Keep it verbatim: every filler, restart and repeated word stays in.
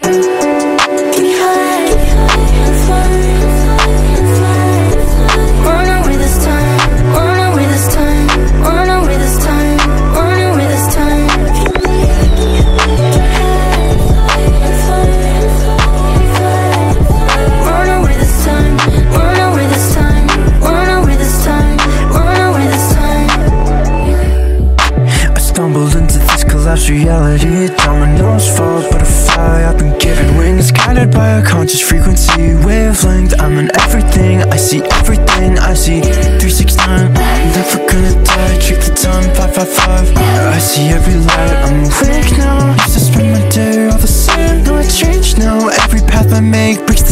Reality, dominoes fall, butterfly. I've been given wings, guided by a conscious frequency wavelength. I'm in everything, I see everything, I see three six nine. Never gonna die, check the time, five five five. I see every light, I'm awake now. Used to spend my day all the same, no I changed now. Every path I make breaks the